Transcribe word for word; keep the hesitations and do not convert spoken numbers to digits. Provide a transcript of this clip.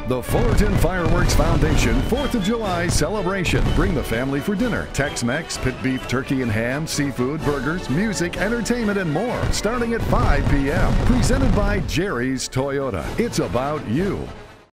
The Fullerton Fireworks Foundation fourth of July celebration. Bring the family for dinner. Tex-Mex, pit beef, turkey and ham, seafood, burgers, music, entertainment, and more. Starting at five p m Presented by Jerry's Toyota. It's about you.